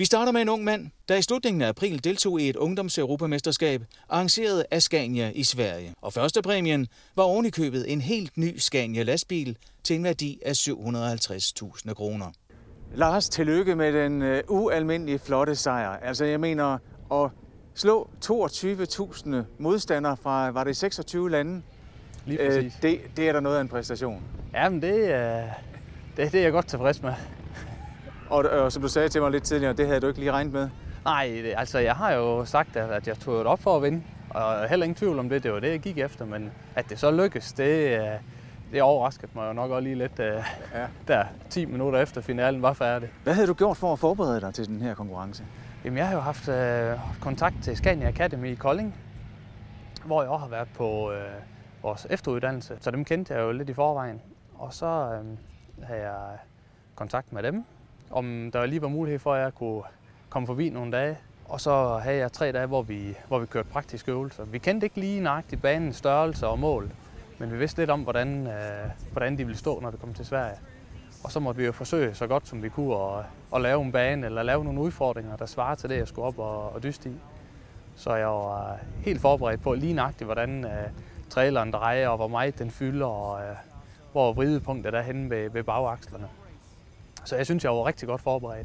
Vi starter med en ung mand, der i slutningen af april deltog i et ungdomseuropamesterskab arrangeret af Scania i Sverige. Og førstepræmien var ovenikøbet en helt ny Scania lastbil til en værdi af 750.000 kroner. Lars, tillykke med den ualmindelige flotte sejr. Altså jeg mener at slå 22.000 modstandere fra, var det 26 lande? Lige præcis. Det er da noget af en præstation. Jamen det er jeg godt tilfreds med. Og som du sagde til mig lidt tidligere, det havde du ikke lige regnet med? Nej, altså jeg har jo sagt, at jeg tog det op for at vinde. Og heller ingen tvivl om det, det var det, jeg gik efter. Men at det så lykkes, det overraskede mig jo nok også lige lidt der 10 minutter efter finalen var færdig. Hvad havde du gjort for at forberede dig til den her konkurrence? Jamen jeg har jo haft kontakt til Scania Academy i Kolding, hvor jeg også har været på vores efteruddannelse. Så dem kendte jeg jo lidt i forvejen. Og så havde jeg kontakt med dem, om der lige var mulighed for, at jeg kunne komme forbi nogle dage. Og så havde jeg 3 dage, hvor vi kørte praktiske øvelser. Vi kendte ikke lige nøjagtigt banens størrelse og mål, men vi vidste lidt om, hvordan de ville stå, når vi kom til Sverige. Og så måtte vi jo forsøge så godt som vi kunne at lave en bane eller lave nogle udfordringer, der svarer til det, jeg skulle op og dyste i. Så jeg var helt forberedt på lige nøjagtigt, hvordan traileren drejer og hvor meget den fylder og hvor vridepunktet er henne ved bagakslerne. Så jeg synes, jeg var rigtig godt forberedt.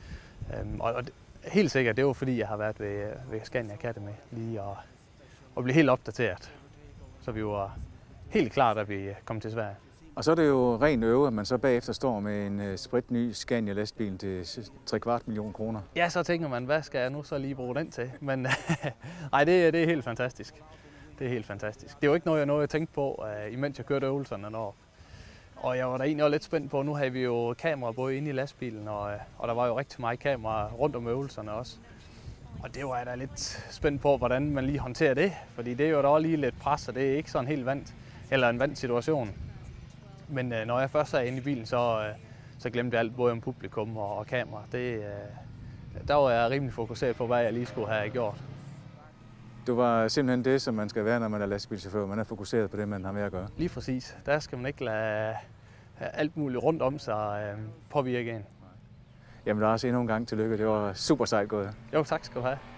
Og helt sikkert, det var fordi, jeg har været ved Scania Academy lige og blive helt opdateret. Så vi var helt klar, da vi kom til Sverige. Og så er det jo ren øve, at man så bagefter står med en spritny Scania lastbil til 3/4 million kroner. Ja, så tænker man, hvad skal jeg nu så lige bruge den til? Men nej, det er helt fantastisk. Det er helt fantastisk. Det er jo ikke noget, jeg tænkte på, imens jeg kørte øvelserne deroppe. Og jeg var da egentlig også lidt spændt på, nu havde vi jo kameraer både inde i lastbilen, og der var jo rigtig meget kamera rundt om øvelserne også. Og det var jeg da lidt spændt på, hvordan man lige håndterer det, fordi det er jo da også lige lidt pres, og det er ikke sådan helt vant, eller en vant situation. Men når jeg først sad inde i bilen, så glemte jeg alt både om publikum og kamera. Der var jeg rimelig fokuseret på, hvad jeg lige skulle have gjort. Du var simpelthen det, som man skal være, når man er lastbilchauffør. Man er fokuseret på det, man har med at gøre. Lige præcis. Der skal man ikke lade alt muligt rundt om sig påvirke en. Jamen, der er også endnu en gang tillykke. Det var super sejt gået. Jo, tak skal du have.